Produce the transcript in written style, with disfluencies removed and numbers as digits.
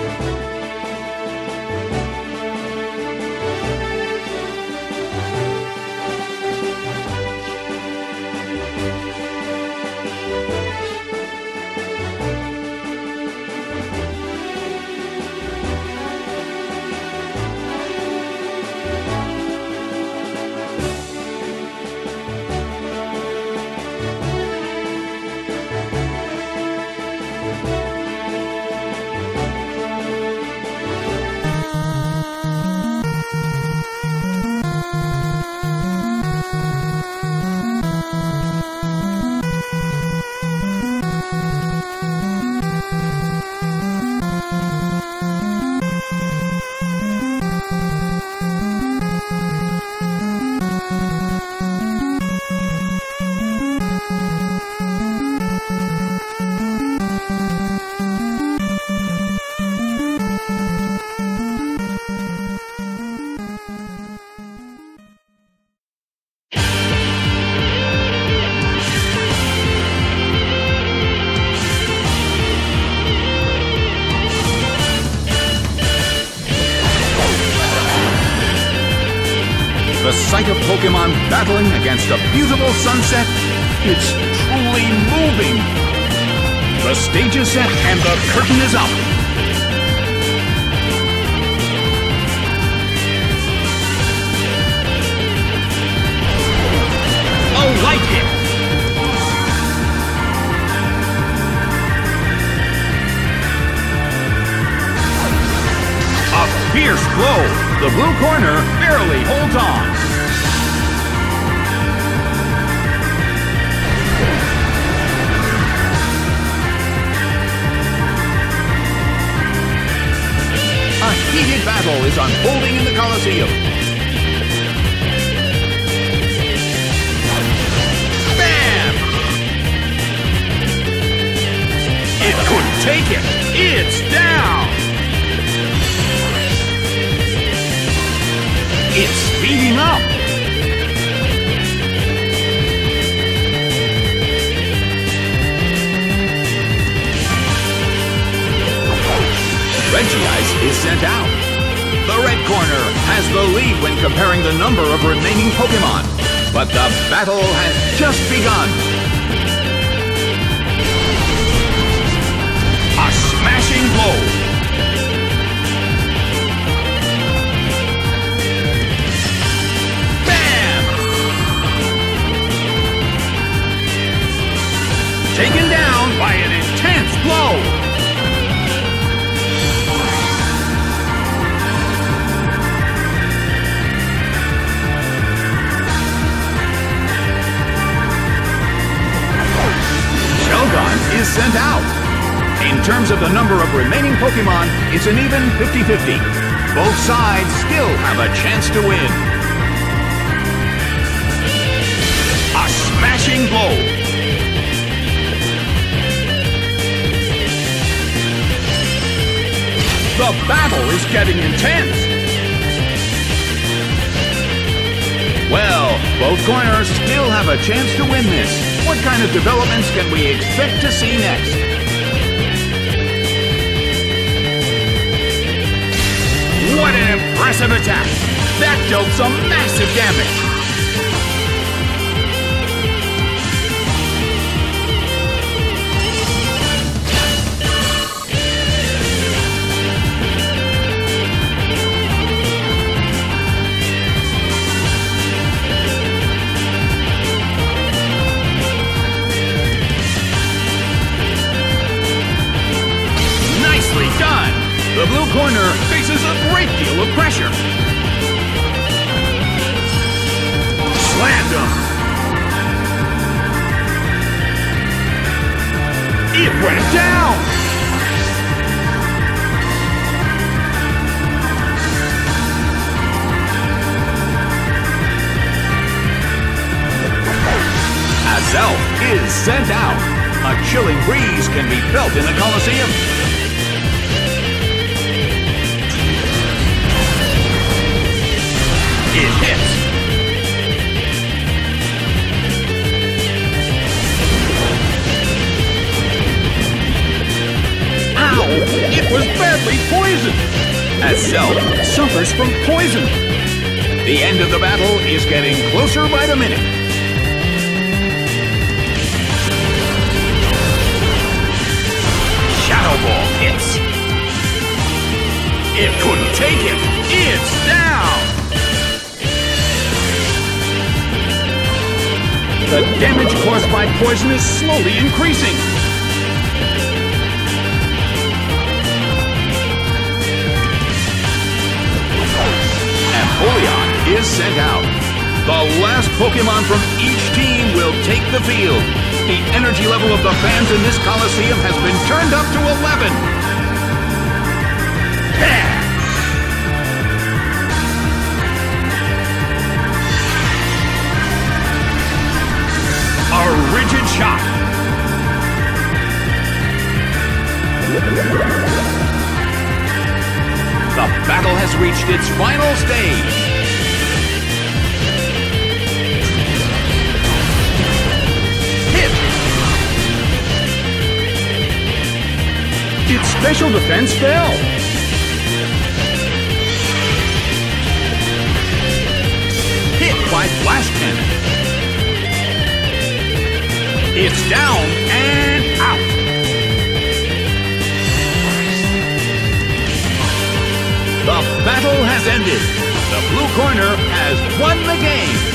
The sight of Pokemon battling against a beautiful sunset, it's truly moving. The stage is set and the curtain is up. A light hit. A fierce blow. The blue corner barely holds on. A heated battle is unfolding in the Colosseum. Bam! It couldn't take it. It's down. It's speeding up! Regice is sent out. The red corner has the lead when comparing the number of remaining Pokemon. But the battle has just begun. A smashing blow. Taken down by an intense blow. Shelgon is sent out. In terms of the number of remaining Pokemon, it's an even 50-50. Both sides still have a chance to win. A smashing blow. The battle is getting intense! Well, both corners still have a chance to win this. What kind of developments can we expect to see next? What an impressive attack! That dealt some massive damage! The blue corner faces a great deal of pressure. Slammed him. It went down. Azelf is sent out. A chilling breeze can be felt in the Colosseum. It hits. Ow! It was badly poison, as Cell suffers from poison. The end of the battle is getting closer by the minute. Shadow Ball hits. It couldn't take it. It's down. The damage caused by poison is slowly increasing. Empoleon is sent out. The last Pokemon from each team will take the field. The energy level of the fans in this Coliseum has been turned up to 11. A rigid shot. The battle has reached its final stage. Hit! Its special defense fell. Hit by Flash Cannon. It's down and out. The battle has ended. The blue corner has won the game.